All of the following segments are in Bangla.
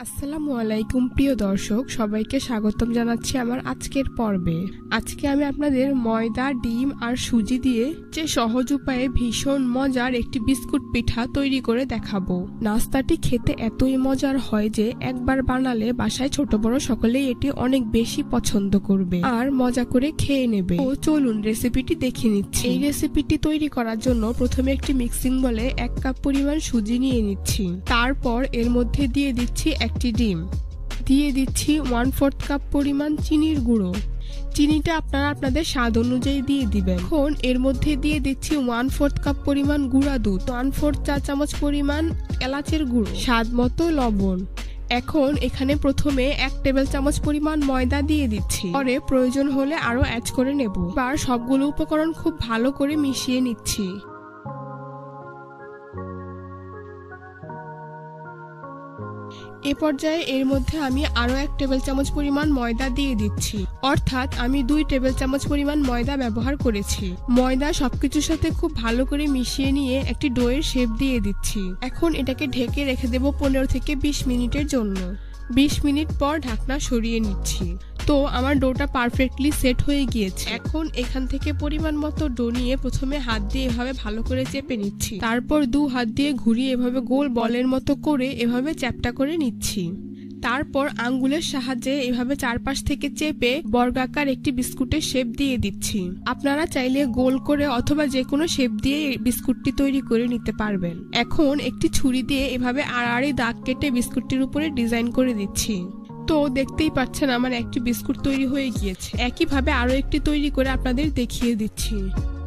আসসালামু আলাইকুম প্রিয় দর্শক, সবাইকে স্বাগতম জানাচ্ছি আমার আজকের পর্বে। আজকে আমি আপনাদের ময়দা, ডিম আর সুজি দিয়ে যে সহজ উপায়ে ভীষণ মজার একটি বিস্কুট পিঠা তৈরি করে দেখাবো। নাস্তাটি খেতে এতই মজার হয় যে একবার বানালে বাসায় ছোট বড় সকলেই এটি অনেক বেশি পছন্দ করবে আর মজা করে খেয়ে নেবে। তো চলুন রেসিপিটি দেখে নিচ্ছি। এই রেসিপিটি তৈরি করার জন্য প্রথমে একটি মিক্সিং বলে 1 কাপ পরিমাণ সুজি নিয়ে নিচ্ছি। তারপর এর মধ্যে দিয়ে দিচ্ছি একটি ডিম, দিয়ে দিচ্ছি 1/4 কাপ পরিমাণ চিনির গুঁড়ো। চিনিটা আপনারা আপনাদের স্বাদ অনুযায়ী দিয়ে দিবেন। এখন এর মধ্যে দিয়ে দিচ্ছি 1/4 কাপ পরিমাণ গুঁড়া দুধ, 1/4 চা চামচ পরিমাণ এলাচের গুঁড়ো, স্বাদ মতো লবণ। এখন এখানে প্রথমে 1 টেবিল চামচ পরিমাণ ময়দা দিয়ে দিচ্ছি, পরে প্রয়োজন হলে আরো অ্যাড করে নেব। এবার সবগুলো উপকরণ খুব ভালো করে মিশিয়ে নিচ্ছি। এ পর্যায়ে এর মধ্যে আমি আরো 1 টেবিল চামচ পরিমাণ ময়দা দিয়ে দিচ্ছি, অর্থাৎ আমি 2 টেবিল চামচ পরিমাণ ময়দা ব্যবহার করেছি। ময়দা সবকিছুর সাথে খুব ভালো করে মিশিয়ে নিয়ে একটি ডোয়ের শেপ দিয়ে দিচ্ছি। এখন এটাকে ঢেকে রেখে দেব 15 থেকে 20 মিনিটের জন্য। 20 মিনিট পর ঢাকনা সরিয়ে নিচ্ছি। তো আমার ডোটা পারফেক্টলি সেট হয়ে গিয়েছে। এখন এখান থেকে পরিমাণ মতো ডো নিয়ে প্রথমে হাত দিয়ে এভাবে ভালো করে চেপে নিচ্ছি, তারপর 2 হাত দিয়ে ঘুরিয়ে এভাবে গোল বলের মতো করে এভাবে চ্যাপটা করে নিচ্ছি। তারপর আঙ্গুলের সাহায্যে এভাবে চারপাশ থেকে চেপে বর্গাকার একটি বিস্কুটের শেপ দিয়ে দিচ্ছি। আপনারা চাইলে গোল করে অথবা যে কোনো শেপ দিয়ে বিস্কুটটি তৈরি করে নিতে পারবেন। এখন একটি ছুরি দিয়ে এভাবে আড়াআড়ি দাগ কেটে বিস্কুটটির উপরে ডিজাইন করে দিচ্ছি। তো দেখতেই পাচ্ছেন আমার একটি বিস্কুট তৈরি হয়ে গিয়েছে। একইভাবে আরো একটি তৈরি করে আপনাদের দেখিয়ে দিচ্ছি।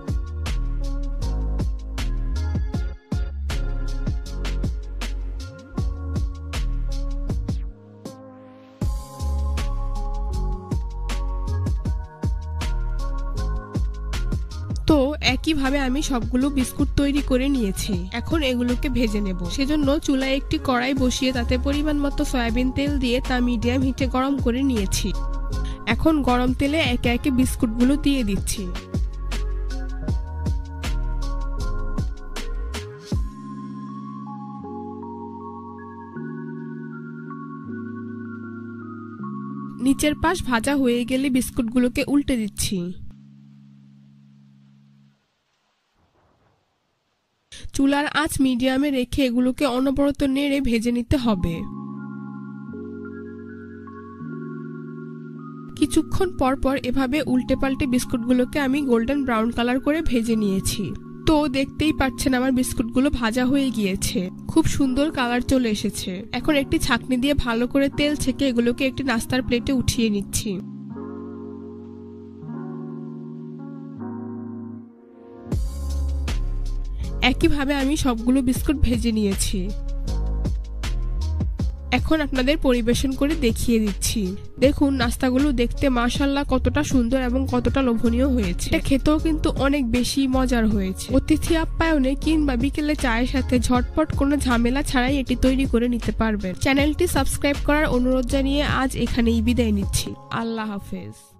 তো একইভাবে আমি সবগুলো বিস্কুট তৈরি করে নিয়েছি। এখন এগুলোকে ভেজে নেব। সেজন্য চুলায় একটি কড়াই বসিয়ে তাতে পরিমাণ মতো সয়াবিন তেল দিয়ে তা মিডিয়াম হিটে গরম করে নিয়েছি। এখন গরম তেলে একে একে বিস্কুটগুলো দিয়ে দিচ্ছি। নিচের পাশ ভাজা হয়ে গেলে বিস্কুটগুলোকে উল্টে দিচ্ছি। চুলার আঁচ মিডিয়ামে রেখে এগুলোকে অনবরত নেড়ে ভেজে নিতে হবে। কিছুক্ষণ পর পর এভাবে উল্টে পাল্টে বিস্কুটগুলোকে আমি গোল্ডেন ব্রাউন কালার করে ভেজে নিয়েছি। তো দেখতেই পাচ্ছেন আমার বিস্কুটগুলো ভাজা হয়ে গিয়েছে, খুব সুন্দর কালার চলে এসেছে। এখন একটি ছাঁকনি দিয়ে ভালো করে তেল ছেঁকে এগুলোকে একটি নাস্তার প্লেটে উঠিয়ে নিচ্ছি। একইভাবে আমি সবগুলো বিস্কুট ভেজে নিয়েছি। এখন আপনাদের পরিবেশন করে দেখিয়ে দিচ্ছি। দেখুন নাস্তাগুলো দেখতে মাশাআল্লাহ কতটা সুন্দর এবং কতটা লোভনীয় হয়েছে। এটা খেতেও কিন্তু অনেক বেশি মজার হয়েছে। অতিথি আপ্যায়নে কিংবা বিকেলে চায়ের সাথে ঝটপট কোনো ঝামেলা ছাড়াই এটি তৈরি করে নিতে পারবেন। চ্যানেলটি সাবস্ক্রাইব করার অনুরোধ জানিয়ে আজ এখানেই বিদায় নিচ্ছি। আল্লাহ হাফেজ।